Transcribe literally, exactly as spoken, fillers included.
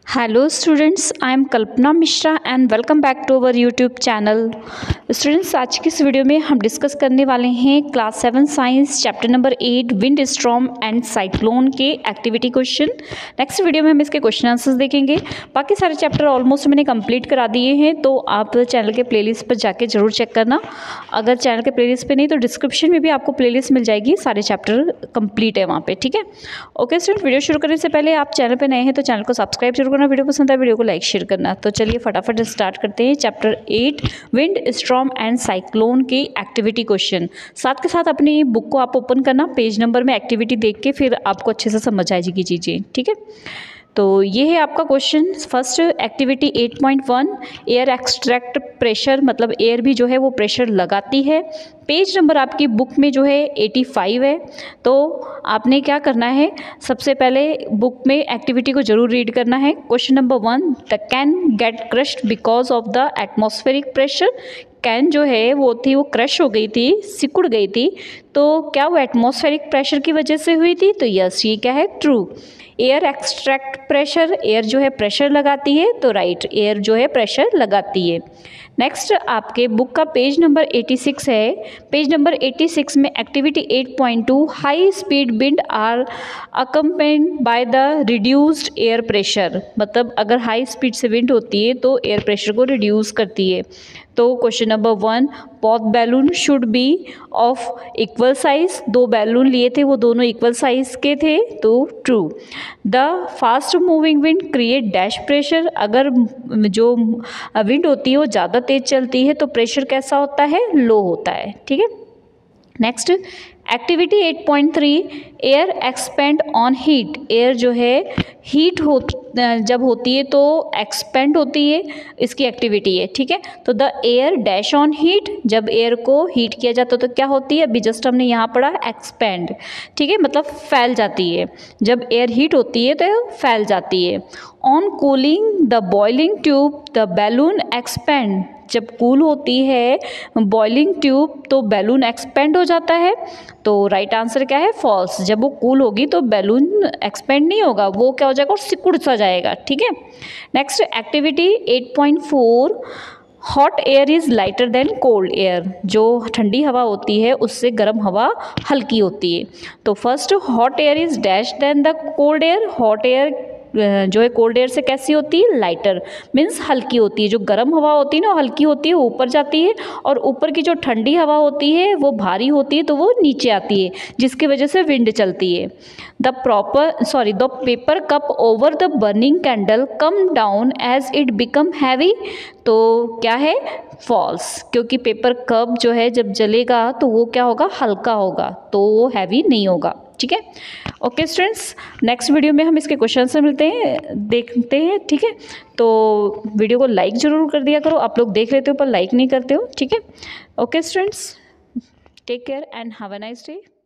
Hello students, I am Kalpana Mishra and welcome back to our YouTube channel. Students, आज की इस video में हम डिस्कस करने वाले हैं class seven science chapter number eight wind storm and cyclone के एक्टिविटी क्वेश्चन। नेक्स्ट वीडियो में हम इसके क्वेश्चन आंसर्स देखेंगे। बाकी सारे चैप्टर ऑलमोस्ट मैंने कंप्लीट करा दिए हैं, तो आप चैनल के प्लेलिस्ट पर जाके जरूर चेक करना। अगर चैनल के प्लेलिस्ट पर नहीं तो डिस्क्रिप्शन में भी आपको प्लेलिस्ट मिल जाएगी, सारे चैप्टर कंप्लीट है वहाँ पे। ठीक है, ओके स्टूडेंट, वीडियो शुरू करने से पहले आप चैनल पर नए हैं तो चैनल को सब्सक्राइब जरूर करना, वीडियो पसंद आए वीडियो को लाइक शेयर करना। तो चलिए फटाफट स्टार्ट करते हैं chapter eight wind storm and cyclone की एक्टिविटी क्वेश्चन। साथ के साथ अपनी बुक को आप ओपन करना, पेज नंबर में एक्टिविटी देख के फिर आपको अच्छे से समझ आ जाएगी चीज़ें। ठीक है, तो ये है आपका question. First activity eight point one, air extract pressure, मतलब एयर भी जो है वो प्रेशर लगाती है। पेज नंबर आपकी बुक में जो है एटी फाइव है। तो आपने क्या करना है, सबसे पहले बुक में एक्टिविटी को जरूर रीड करना है। Question number one, the can get crushed because of the atmospheric pressure. Can जो है वो थी वो क्रश हो गई थी, सिकुड़ गई थी, तो क्या वो एटमॉस्फेरिक प्रेशर की वजह से हुई थी? तो यस, ये क्या है, true. Air extract pressure, air जो है प्रेशर लगाती है, तो राइट, एयर जो है प्रेशर लगाती है। नेक्स्ट आपके बुक का पेज नंबर एटी सिक्स है। पेज नंबर एटी सिक्स में activity eight point two, high speed wind are accompanied by the reduced air pressure. मतलब अगर हाई स्पीड से विंड होती है तो एयर प्रेशर को रिड्यूस करती है। तो question number one, both balloon should be of equal size. दो बैलून लिए थे, वो दोनों इक्वल साइज के थे, तो true. The fast moving wind create dash pressure. अगर जो विंड होती है वो ज़्यादा तेज चलती है तो प्रेशर कैसा होता है, लो होता है। ठीक है, next activity eight point three, air expand on heat. Air जो है हीट हो जब होती है तो एक्सपेंड होती है, इसकी एक्टिविटी है। ठीक है, तो the air dash on heat, जब एयर को हीट किया जाता है तो क्या होती है, अभी जस्ट हमने यहाँ पढ़ा एक्सपेंड। ठीक है, मतलब फैल जाती है। जब एयर हीट होती है तो फैल जाती है। On cooling the boiling tube the balloon expand. जब कूल होती है बॉइलिंग ट्यूब तो बैलून एक्सपेंड हो जाता है। तो राइट आंसर क्या है, फॉल्स। जब वो कूल होगी तो बैलून एक्सपेंड नहीं होगा, वो क्या हो जाएगा, और सिकुड़ सा जाएगा। ठीक है, next activity eight point four, hot air is lighter than cold air. जो ठंडी हवा होती है उससे गर्म हवा हल्की होती है। तो first, hot air is dash than the cold air. Hot air जो है कोल्ड एयर से कैसी होती है, लाइटर, मीन्स हल्की होती है। जो गर्म हवा होती है ना हल्की होती है, वो ऊपर जाती है, और ऊपर की जो ठंडी हवा होती है वो भारी होती है तो वो नीचे आती है, जिसकी वजह से विंड चलती है। The proper sorry the paper cup over the burning candle come down as it become heavy. तो क्या है, फॉल्स, क्योंकि पेपर कप जो है जब जलेगा तो वो क्या होगा, हल्का होगा, तो वो हैवी नहीं होगा। ठीक है, ओके स्टूडेंट्स, नेक्स्ट वीडियो में हम इसके क्वेश्चन से मिलते हैं, देखते हैं। ठीक है, तो वीडियो को लाइक जरूर कर दिया करो। आप लोग देख लेते हो पर लाइक नहीं करते हो। ठीक है, okay students, take care and have a nice day.